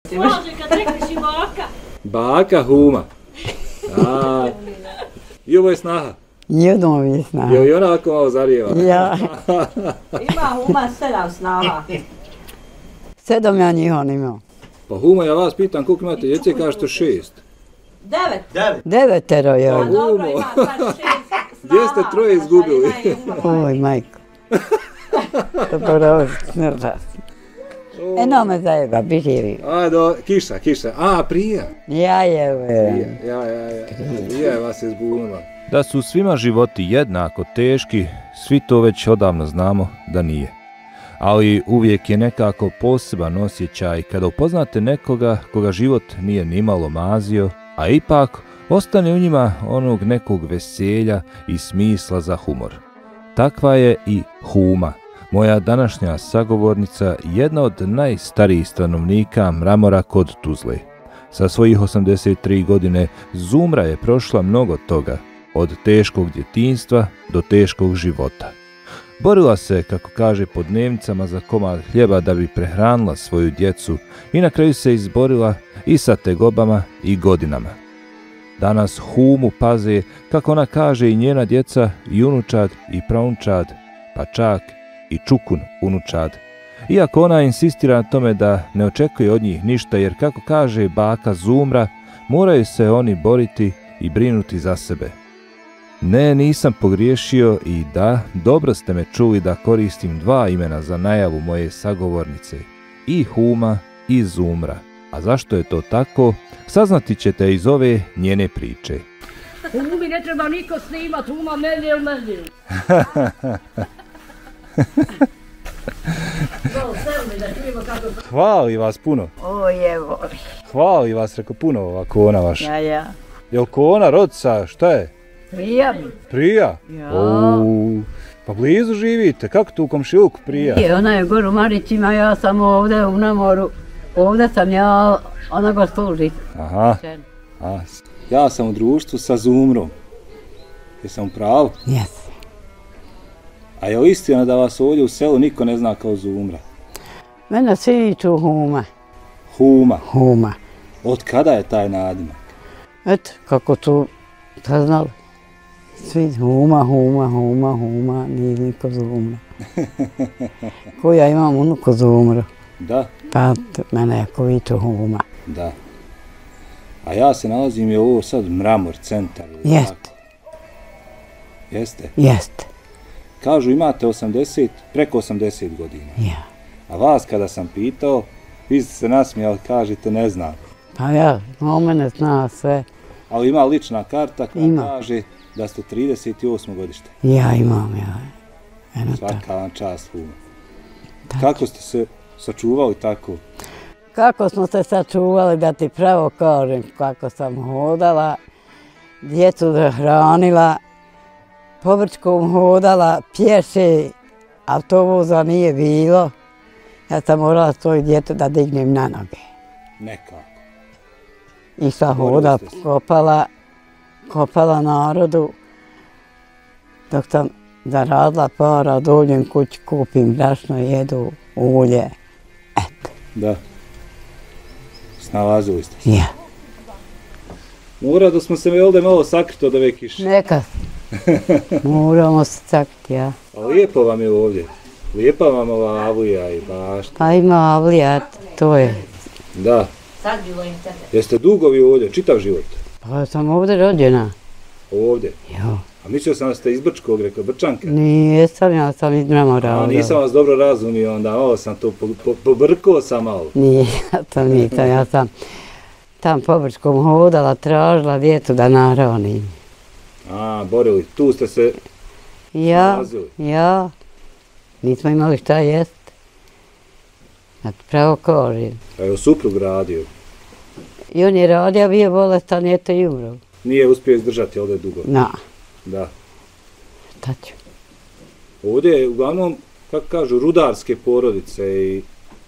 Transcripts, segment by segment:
Slaže kad rekliš i baka. Baka Huma. I ovo je snaha. I ovo je snaha. I ona ovako malo zarijeva. Ja. Ima Huma 7 snaha. 7 ja njih on imao. Pa Huma, ja vas pitam koliko imate djece, kažete 6. 9. 9 je. Pa dobro, ima baš 6 snaha. Gdje ste troje izgubili? Oj, majko. Dobro, eno me zajeba, biživi. Kiša. Prija. Ja je. Prija vas je zbunila. Da su svima životi jednako teški, svi to već odavno znamo da nije. Ali uvijek je nekako poseban osjećaj kada upoznate nekoga koga život nije nimalo mazio, a ipak ostane u njima onog nekog veselja i smisla za humor. Takva je i Huma, moja današnja sagovornica, jedna od najstarijih stanovnika Mramora kod Tuzle. Sa svojih 83 godine Zumra je prošla mnogo toga, od teškog djetinjstva do teškog života. Borila se, kako kaže po dnevnicama, za komad hljeba da bi prehranila svoju djecu i na kraju se izborila i sa tegobama i godinama. Danas Humu paze, kako ona kaže, i njena djeca, i unučad, i praunčad, pa čak i čukun unučad. Iako ona insistira na tome da ne očekuje od njih ništa, jer kako kaže baka Zumra, moraju se oni boriti i brinuti za sebe. Ne, nisam pogriješio i da, dobro ste me čuli da koristim 2 imena za najavu moje sagovornice, i Huma i Zumra. A zašto je to tako, saznati ćete iz ove njene priče. Humi ne treba niko snimat, Huma medljiv. Hvali vas puno. Evo. Hvali vas, reko, puno ova kona vaša. Ja. Jel kona rodica, šta je? Prija? Ja. Pa blizu živite, kako tu u komšiluku Prija? Ona je gore u Marićima, ja sam ovdje u Namoru. Ovdje sam ja, ona ga služi. Aha. Ja sam u društvu sa Zumrom. Jesam u pravu? Jes. A je li istina da vas ovdje u selu niko ne zna kao Zumra? Mene svi viču Huma. Huma. Od kada je taj nadimak? Eto, kako tu saznali. Svi Huma, nije niko Zumra. Ko ja imam unuku Zumru. Da. Pa mene jako viču Huma. Da. A ja se nalazim je ovo sad Mramor, centar. Jeste? Jeste. Kažu imate preko 80 godina. Ja. A vas kada sam pitao, vi ste se nasmijali, kažete ne znam. Pa ja, o mene zna sve. Ali ima lična karta koja kaže da ste 38. godište. Ja imam. Svaka vam čast, Huma. Kako ste se sačuvali tako? Kako smo se sačuvali, da ti pravo kažem, kako sam hodala, djecu hranila, po Brčkom hodala, pješe, autobusa nije bilo. Ja sam morala svoju djecu da dignem na noge. Nekako. I sva hoda kopala narodu. Dok sam zaradila para, dođem kući, kupim brašno, jedu, ulje. Eto. Da. Snalazili ste se. Ja. Mora da smo se ovdje malo sakriti od ove kiše. Neka. Moramo se sakriti, ja. A lijepo vam je ovdje. Lijepa vam ova avlija i bašta. Pa ima avlija, to je. Da. Sad bilo im tebe. Jeste dugo vi ovdje, čitav život? Pa sam ovdje rođena. Ovdje? Jo. A mislio sam da ste iz Brčkog, rekao, Brčanka? Nisam, ja sam iz Mramora. A nisam vas dobro razumio, onda malo sam to pobrkao sam malo. Nije, ja sam tam po Brčkom hodala, tražila djecu da nahranim. A, borili, tu ste se nalazili? Ja. Nismo imali šta jest. Ja ti pravo kažem. A je suprug radio? I on je radio, bio bolestan, eto i umro. Nije uspio izdržati ovdje dugo? Da. Šta ću? Ovdje je uglavnom, kako kažu, rudarske porodice i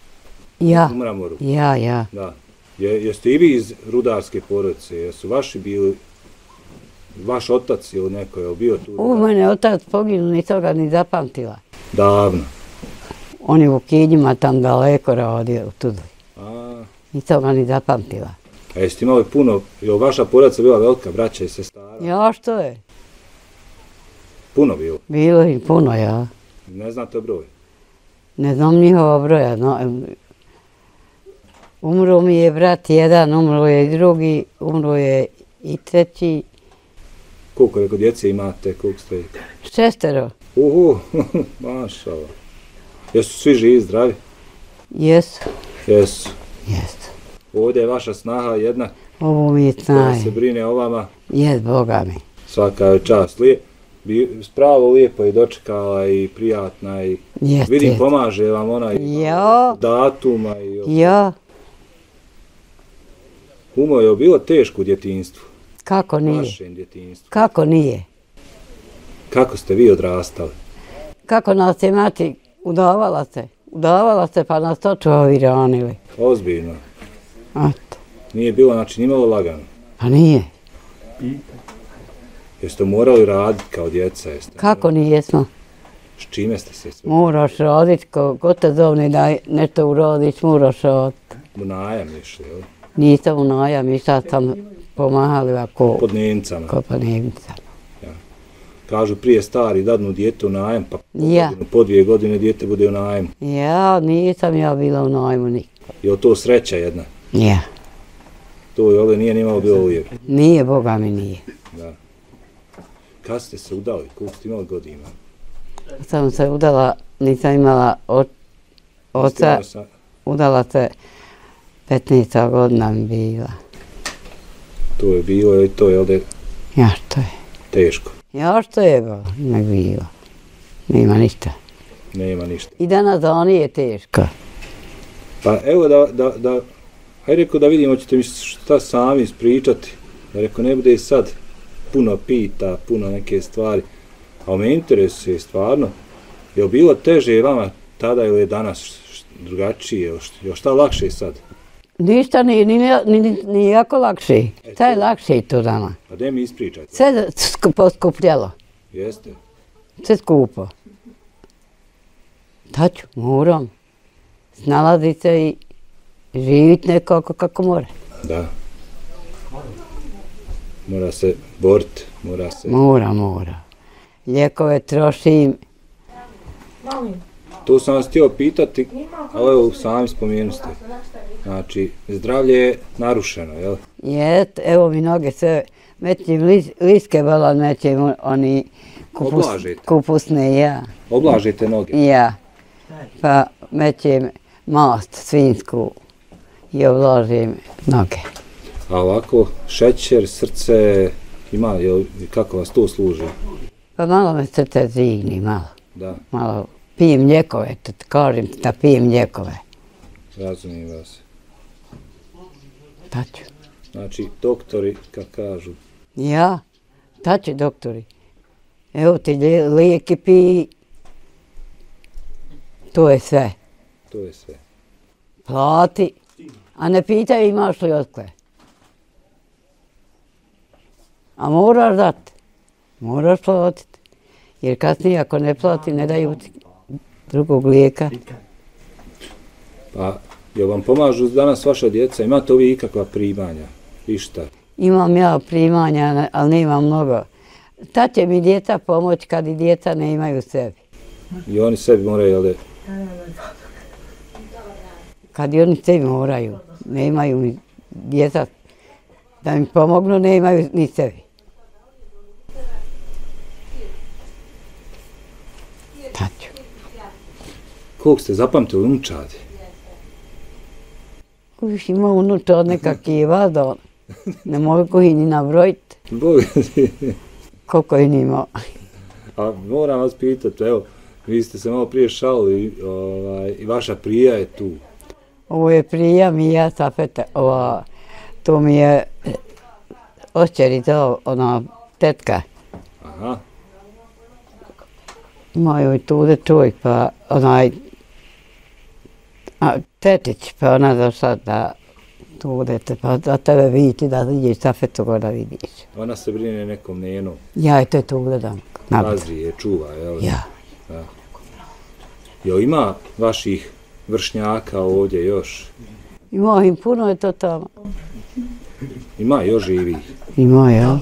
u Mramoru. Ja. Da. Jeste i vi iz rudarske porodice? Jesu vaši bili, vaš otac ili neko je bio tu? U mene otac poginuo, nisam ga ni zapamtila. Davno? On je u Kinjima tam daleko radio u Tuzli. Nisam ga ni zapamtila. A jeste imali puno, je li vaša porodica bila velika, braća i sestara? Ja, što je? Puno bilo. Bilo i puno, ja. Ne znate broj? Ne znam njihova broja. No, umro mi je brat jedan, umro je i drugi, umro je i treći. Koliko reko djece imate, koliko ste? 6. Mašala. Jesu svi živi, zdravi? Jesu. Jesu. Jesu. Ovdje je vaša snaha jedna Ovo mi je koja snaj. se brine o vama. Jes, Boga mi. Svaka je čast. Spravo lijepo i dočekala i prijatna i vidim pomaže vam ona i datuma i ja. Humo je bilo teško u djetinjstvu. Kako nije? Vašem djetinjstvu. Kako nije? Kako ste vi odrastali? Kako nas je mati udavala se pa nas očuvavi ranili. Ozbiljno. Eto. Nije bilo, znači nimalo lagano. Pa nije. Jeste morali raditi kao djeca? Kako nijesmo? S čime ste se sve? Moraš raditi, ko te zovne da nešto uradiš, moraš raditi. U najam išli, jel? Nisam u najam, išla sam pomahali ovako. Pod Nemcama? Ko pod Nemcama. Ja. Kažu prije stari dadnu dijete u najam, pa Ja. po 2 godine dijete bude u najmu. Ja, nisam ja bila u najmu nikad. Je li to sreća jedna? Ja. To je ovdje nije nimalo bilo uvijek. Nije, Boga mi nije. Da. Kad ste se udali? Koliko ste imali godina? Sam se udala, nisam imala oca, udala se 15. godina mi bila. To je bilo i to je ovdje Ja, što je? teško. Ja, što je bilo? Ne bilo. Nema ništa. Nema ništa. I danas da nije teško. Pa evo hajde reko da vidimo, ćete mi šta sami ispričati. Da reko ne bude i sad puno pita, puno neke stvari. A me interesuje stvarno, je li bilo teže vama tada ili je danas drugačije, je šta lakše sad? Ništa ni jako lakše. Šta je lakše to dama? A gdje mi ispričajte? Sve poskupljalo. Jeste? Sve skupo. Taću, moram. Snalaziti se i živjeti nekako kako mora. Da. Mora se boriti, mora se... Mora. Lijekove trošim. To sam vas htio pitati, ali evo sami spomenuli ste. Znači, zdravlje je narušeno, jel? Evo mi noge sve, mećem liske balon, mećem oni kupusne, ja. Oblažite noge? Ja. Pa mećem mast svinsku i oblažim noge. A ovako, šećer, srce, ima, kako vas to služi? Pa malo me srce zigni, malo. Da. Malo pijem ljekove, kažem ti da pijem ljekove. Razumijem vas. Taću. Znači, doktori, kad kažu? Ja, taću doktori. Evo ti lijeki piji. To je sve. To je sve. Plati. A ne pitaj imaš li otkle. A moraš dati. Moraš platiti. Jer kasnije ako ne plati ne daju drugog lijeka. Pa, jel vam pomažu danas vaša djeca? Imate vi ikakva primanja? Išta? Imam ja primanja, ali nemam mnogo. Tad će mi djeca pomoći kad i djeca ne imaju sebi. I oni sebi moraju, jel? Kad i oni sebi moraju, ne imaju mi djeca da mi pomognu, ne imaju ni sebi. Taću. Koliko ste zapamtili unučadi? Ima unučad nekakvi vazon. Ne mogu ih ni nabrojiti. Bog Koliko ih nima. A moram vas pitati, evo, vi ste se malo prije šalili i vaša prija je tu. Ovo je prija mi ja Safeta, to mi je ošćerica, ona tetka. Aha. Imaju i tude čovjek, pa onaj tetić, pa ona došla da tudete, pa da tebe vidite da ideš Safetu gore da vidiš. Ona se brine nekom nenom. Ja i to tude dam. Pazi je, čuva, jel? Ja. Jel ima vaših vršnjaka ovdje još? Ima im puno je to tamo. Ima još živih. Ima, ja.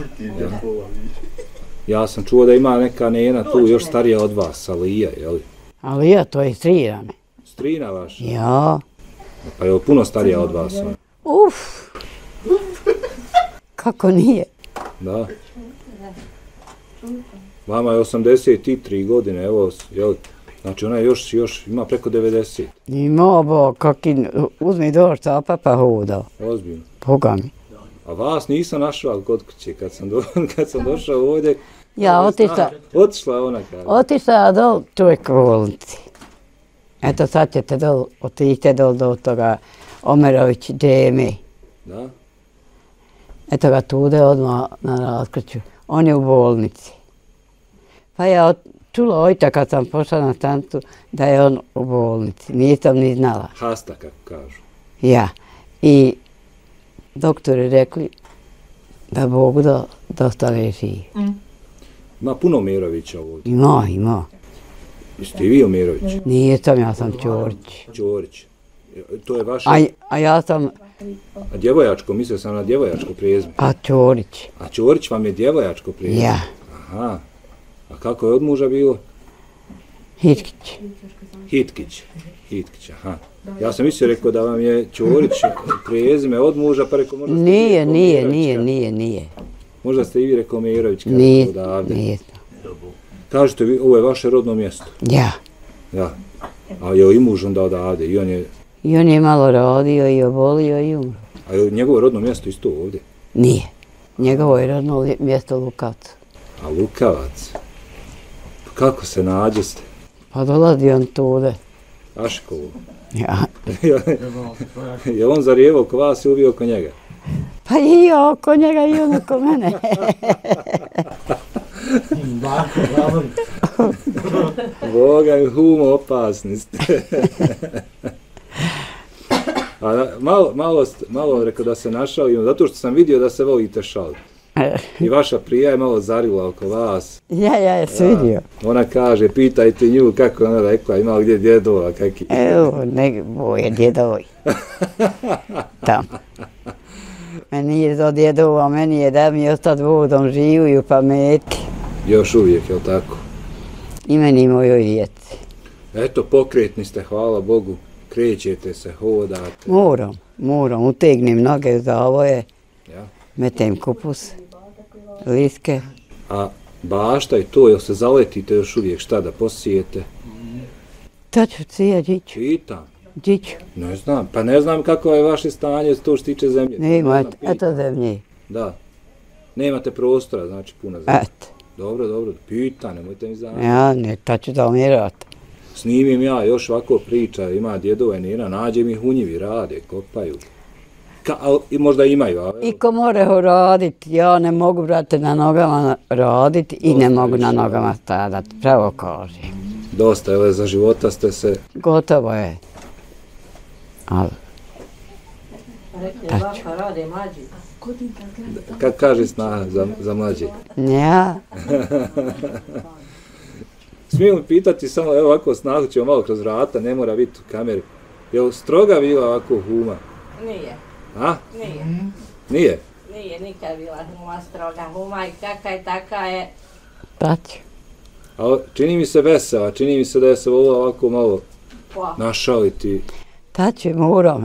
Ja sam čuo da ima neka nena tu još starija od vas, Alija, jel? Ali to je strina me. Strina vaša? Ja. Pa je puno starija od vas? Uf. Kako nije? Da. Vama je 83 godine, evo, jel? Znači ona još ima preko 90. Ima, bo, kaki, uzmi došta, pa hodao. Ozbiljno. Boga mi. A vas nisam našao kod kuće, kad sam došao ovdje. Ja otišla. Otišla ona kaže. Otišla dol čovjek u bolnici. Eto sad ćete dol, otište dol do toga Omerović džeme. Da? Eto ga tude odmah na raskrću. On je u bolnici. Pa ja čula ojca kad sam pošla na stancu da je on u bolnici. Nisam ni znala. Hasta, kako kažu. Ja. I doktori rekli da Bog da ostane živ. Ima puno Omerovića ovdje. Ima. Jeste i vi Omerović? Nisam, ja sam Ćorić. Ćorić. To je vaše... A ja sam... A djevojačko, mislio sam na djevojačko prijezme. A Ćorić. A Ćorić vam je djevojačko prijezme? Ja. Aha. A kako je od muža bilo? Hitkić. Hitkić, aha. Ja sam mislio rekao da vam je Ćorić prijezme od muža, pa rekao možda ste Nije. Možda ste i vi rekao Omerović kada Nije. odavde. Kažete vi, ovo je vaše rodno mjesto? Ja. Ja. A je i muž onda odavde i on je... I on je malo rodio i obolio i umro. A je njegovo rodno mjesto isto ovdje? Nije. Njegovo je rodno mjesto Lukavac. A Lukavac? Pa kako se nađeste? Pa dolazi on tude. Aškovo. Ja. Je on zarijevao oko vas i uvio oko njega? Pa i ja oko njega i on oko mene. Boga mi, humo, opasni ste. A malo rekao da se našalimo, zato što sam vidio da se volite šaliti. I vaša prija je malo zarila oko vas. Ja je svidio. Ona kaže, pitajte nju kako ona rekla, ima gdje djedova, kaki. Evo, boje djedovi. Tam. Meni je do djedova, meni je da mi ostad vodom živu i u pameti. Još uvijek, jel tako? I meni i mojoj djeci. Eto, pokretni ste, hvala Bogu. Krećete se, hodate. Moram, utegnem noge za ovoje. Ja. Metem kupus, liske. A bašta i to, jel se zaletite još uvijek šta da posijete? To ću cija, Điću. Pitam. Điću. Ne znam, pa ne znam kako je vaše stanje to što tiče zemlje. Nema, eto zemlje. Da. Nemate prostora, znači puno zemlje. Eto. Dobro, pitam, nemojte mi zamjeriti. Ja, ne, to ću da umirati. Snimim ja još ovako priča, ima djedova i nena, nađem ih u njivi, rade, kopaju. I možda imaju, ali... I ko more raditi, ja ne mogu, brate, na nogama raditi i ne mogu na nogama stadati, pravo kažem. Dosta, evo, za života ste se... Gotovo je. Ali... Rekli, rade mlađi. Kad kaže snaha za mlađe? Ja. Smijem li pitati samo, evo ovako snahu ćemo malo kroz vrata, ne mora biti u kameri. Je li stroga bila ovako huma? Nije. A? Nije. Nije? Nije nikad bila huma stroga. Huma i kakva je, taka je. Taću. Ali čini mi se vesela, čini mi se da je se volila ovako malo našaliti. Taću, moram.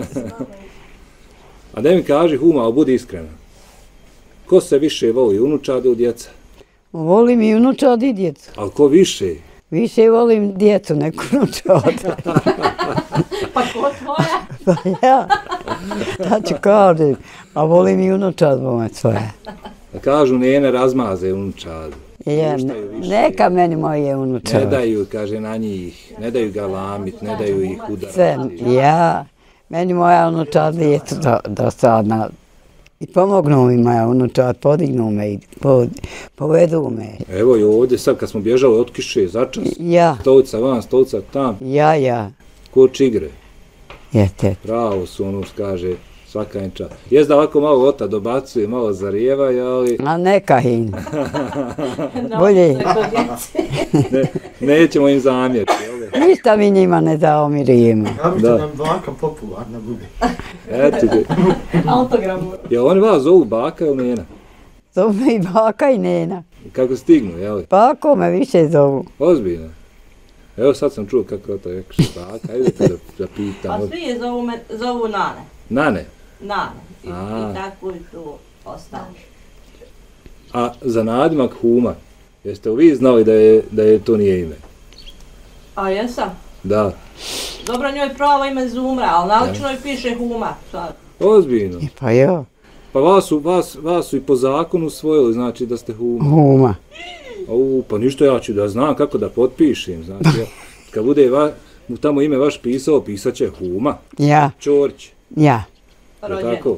A da mi kaži huma, ali budi iskrena. Ko se više voli, unučad ili djeca? Volim i unučad i djecu. Ali ko više? Više volim djecu nego unučad. Pa ko tvoja? Pa ja. Taću kažem, a volim i unučad bome svoje. A kažu njene razmaze unučad. Ja, neka meni moje unučad. Ne daju, kaže, na njih, ne daju ga lamit, ne daju ih udarati. Ja, meni moja unučad djecu dosadna. I pomognu mi moja unučad, podignu me i povedu me. Evo i ovdje sad kad smo bježali od kiše začas. Ja. Stolica van, stolica tam. Ja. Koč igre. Jeste. Pravo su ono što kaže svaka inča. Jest da ovako malo ota dobacuje, malo zarijevaju, ali... A neka im. Bolje. Nećemo im zamjeriti, jel? Ništa mi njima ne zaomirimo. Ja bih da nam baka popularna bude. Eto ti. Autogramu. Jel oni vas zovu baka ili nena? Zovu me i baka i nena. Kako stignu, jel? Bako me više zovu. Ozbiljno. Evo sad sam čuo kako to rekao baka, ajde da pitam. A svi je zovu Nane. Nane? Nane. I A. tako je to ostalo. A za nadimak Huma, jeste li vi znali da je to nije ime? A jesam? Da. Dobro, njoj pravo ime Zumra, ali na ličnoj piše Huma. Sad. Ozbiljno. Pa jo, Pa vas su i po zakonu usvojili, znači da ste Huma. Huma. Pa ništa, ja ću da znam kako da potpišem, znači kad bude tamo ime vaš pisao, pisat će Huma. Ja, Ćorić. ja. Je Rođen. tako?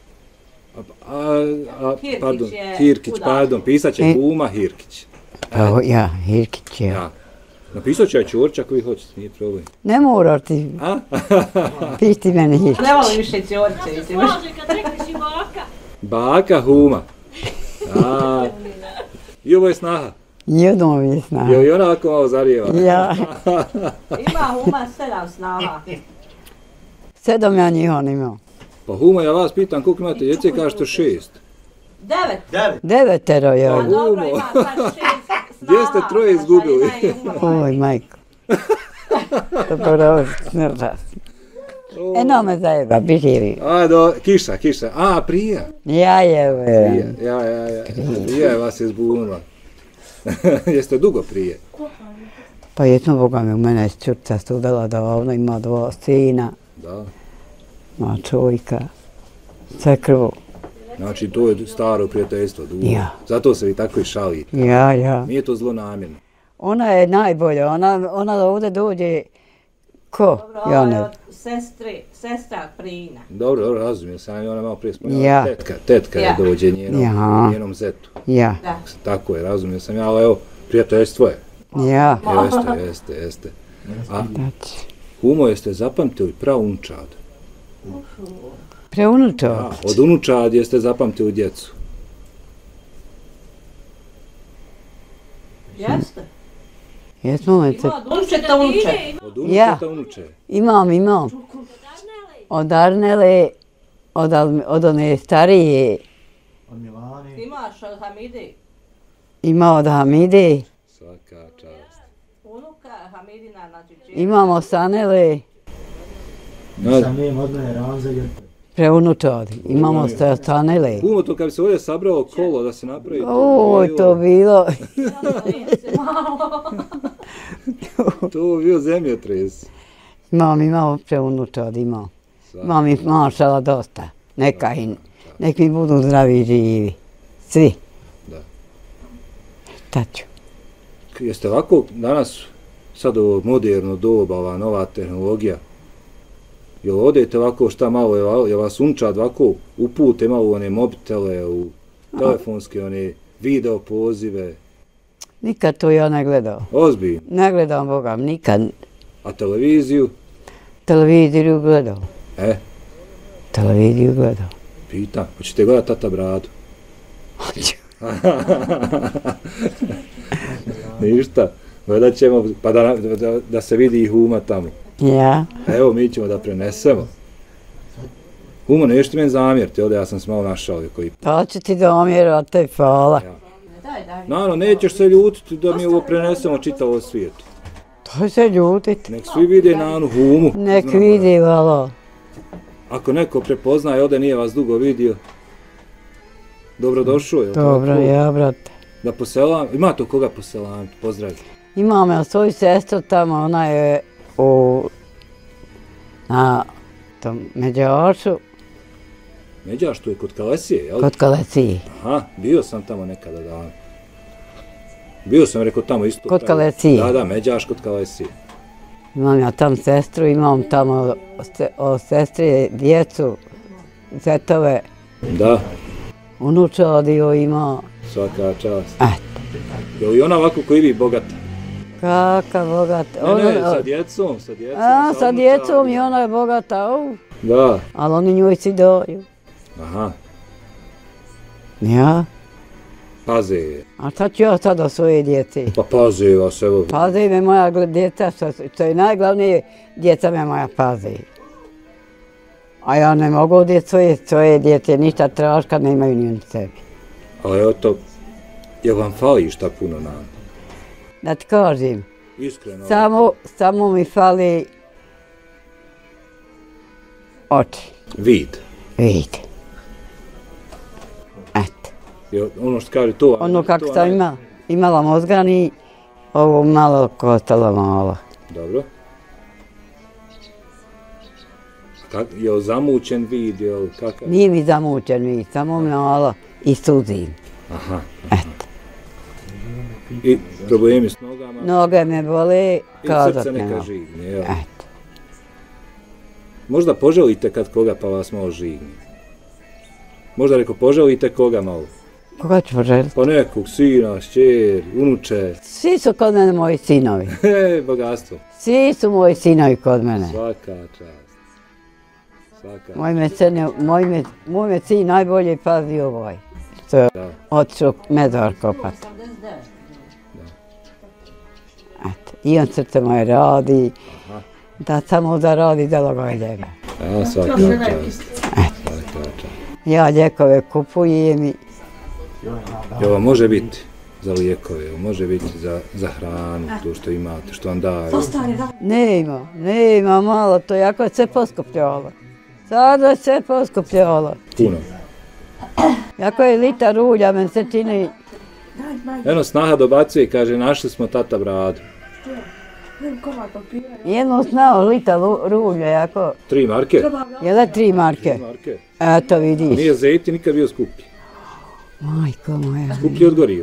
Hirkić Pardon, je Hirkić, udar. pardon, pisat će Huma Hirkić. Pa ja, Hirkić ja. Ja. Napisat ću ja Ćorić ako vi hoćete, nije problem. Ne mora ti, A? pišti meni Hirkić. Ne volim više Ćorice, mislim. Može kad rekneš i baka. Baka Huma. I ovo je snaha. Jedno mi zna. Je li ona ovako malo zarijeva? Ja, Ima Huma 7 snaha. 7 ja njih on imao. Pa Huma, ja vas pitam koliko imate djece, kažete 6. 9. 9 A ja. dobro, ima sad 6 snaha. Gdje ste troje izgubili? Ima i Huma. Oj, majko. Dobro, ne raz. Eno me zajeba, bi živi. Kiša. A, prija. Ja je, Ja. Prija je vas je zbunila. Jeste dugo prije? pa jedno Boga mi u mene iz Čurca studala davno, ima 2 sina, Da. ima čovjeka, sve krvu. Znači, to je staro prijateljstvo, dugo. Ja. Zato se vi tako i šalite. Ja. Nije to zlonamjerno. Ona je najbolja, ona ovdje dođe, ko? Dobro, Ja ovo je ne. od sestra Prina. Dobro, razumijem, sam je ona malo prije spomenula. Ja. Tetka je Ja. dođe Ja. njenom zetu. Ja, Tako je, razumijem sam ja, ali evo, prijateljstvo je. ja. Jeste. A Znači, Humo, jeste zapamtili praunčad? preunučao. Od unučad jeste zapamtili djecu. Jeste? Jesmo li se... Ima od unčeta unče. Od unučeta unuče. Imam. Od Arnele, od one starije, Od Milane. Imaš od Hamidi. ima od Hamide, Svaka čast. Unuka Hamidina, znači čini. imamo Sanele, Nisam nijem od mene Ranza jer preunučao. Imamo Sanele. Humo, to kad bi se ovdje sabralo kolo da se napravi... Oj, to bilo. To bi bio zemljotres. Imamo preunučao, imao. Imam ih mašala dosta. Nek mi budu zdravi i živi. Svi. Da. Šta ću? Jeste ovako danas, sad ovo moderno doba, ova nova tehnologija, jel odete ovako šta malo, jel vas unčad ovako upute malo u one mobitele, u telefonske one video pozive, Nikad to ja ne gledao. ozbiljno, Ne gledam Boga, nikad. a televiziju, Televiziju gledao. Televiziju gledao. pitam, hoćete gledat Tata Bradu? Hoću. Ništa, gledat ćemo, pa da se vidi i Huma tamo. Ja. Evo, mi ćemo da prenesemo. Humo, nešto meni zamjeriti, ovdje ja sam se malo našao koji... To ću ti domjerati, te hvala. Daj. Naravno, nećeš se ljutiti da mi ovo prenesemo čitavo svijetu. To se ljutit. Nek svi vide Nanu Humu. Nek vidi, valo. Ako neko prepoznaje, ovdje nije vas dugo vidio. Dobrodošao, je li Dobro, tako? ja, brate. Da poselam, ima to koga poselam, pozdraviti. Imam ja svoju sestru tamo, ona je na tom Međašu, Međaš, tu je kod Kalesije, jel? kod Kaleciji. Aha, bio sam tamo nekada dan. Bio sam, rekao, tamo isto. Kod Kalesije. Da, Međaš kod Kalesije. Imam ja tam sestru, imam tamo od sestre djecu, zetove, Da, unuča dio ima. svaka čast. Eto, Je li ona ovako koji vi bogata? kakav bogat. Ne, sa djecom. Sa djecom i ona je bogata, Da, ali oni njoj si daju. aha. Ja, Paze. A šta ću ja sad o svoje djece? Pa paze vas, evo. Pazi me moja djeca, što je najglavnije, djeca me moja pazi. A ja ne mogu odjeti svoje djece, ništa traži kad ne imaju ni oni sebi. Ali evo to, jel vam fali šta puno nam? Da ti kažem, Iskreno. samo mi fali oči, Vid. vid. Eto, Jel, ono što kaže to... ono kako to, sam imala mozgani, ovo malo kostalo malo. Dobro. Jel zamućen vid, jel kakav? Nije mi zamućen vid, samo malo i suzim. Aha. Eto, I problemi s nogama? noge me bole, I kazat srce ne neka mogu. žigne, jel? Eto, Možda poželite kad koga pa vas malo žigne. Možda reko poželite koga malo. koga ću poželjeti? Pa nekog sina, šćer, unuče. Svi su kod mene moji sinovi. Bogatstvo. Svi su moji sinovi kod mene. Svaka čast. Svaka. Moj me sin najbolje pazi ovaj. Što je Da. otišao mezar kopat. Eto, i on srce moje radi. Da samo da radi delo ga njega. Ja, svaka čast. Svaka čast. Ja lijekove kupujem i Evo, može biti za lijekove, evo, može biti za hranu, to što imate, što vam daju. nema malo, to jako je sve poskupljalo. Sada je sve poskupljalo. Puno. Jako je litar ulja, meni se čini, Eno, snaha dobacuje i kaže, našli smo tata bradu. jedno znao litar ulja, jako, 3 marke? je li 3 marke? 3 marke. Eto vidiš. Nije zejti nikad bio skuplji. Majko moja. Skuplji od goriva.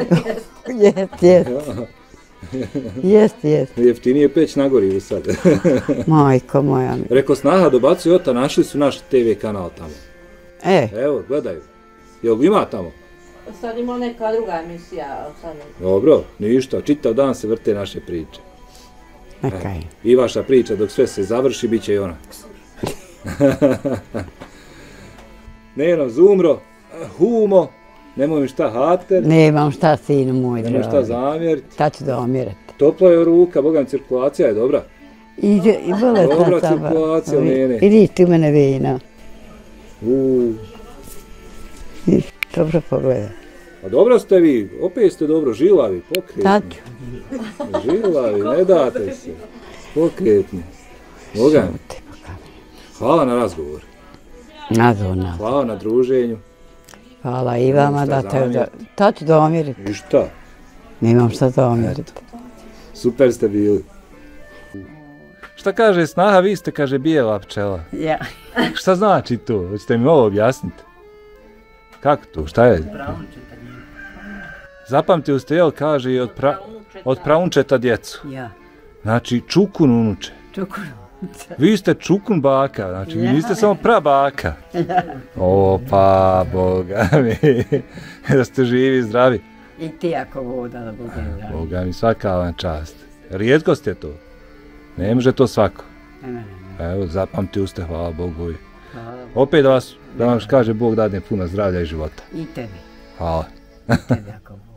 Jest. Jeftinije peć na gorivu sad. Majko moja. Reko, snaha dobacuje, ota, našli su naš TV kanal tamo. Evo, gledaju. Jel ga ima tamo? Sad ima neka druga emisija. Dobro, ništa, čitav dan se vrte naše priče. Neka je. I vaša priča, dok sve se završi, bit će i ona. Neno, Zumro, Humo, nemoj mi šta hater, Nemam šta, sinu moj nemoj šta dragi. zamjeriti. Šta ću zamjerati? Topla je ruka, bogam, cirkulacija je dobra. I bolesna Dobra sam. cirkulacija, Nene. Vidiš ti mene vina. Dobro pogledaj. A dobro ste vi, opet ste dobro, žilavi, pokretni. Sad ću. Žilavi, ne date se. Pokretni. Bogam, hvala na razgovor. Nazvona. Hvala na druženju. Hvala i vama da te... Šta ću zamjeriti? I šta? Nemam šta zamjeriti. Super ste bili. Šta kaže snaha, vi ste, kaže, bijela pčela. Ja. Šta znači to? Hoćete mi malo objasniti? Kako to? Šta je? Zapamtili ste, jel, kaže, i od praunčeta djecu. Ja. Znači, čukun unuče. Čukun. Vi ste čukun baka, znači, vi niste samo prabaka. O, pa, boga mi, da ste živi, zdravi. I ti ako voda da bude zdravi. Boga mi, svaka vam čast. Rijetko ste to. Ne može to svako. Evo, zapamtili ste, hvala Bogu. Opet da vam kaže Bog dadne puno zdravlja i života. I tebi. Hvala. Tebi ako voda.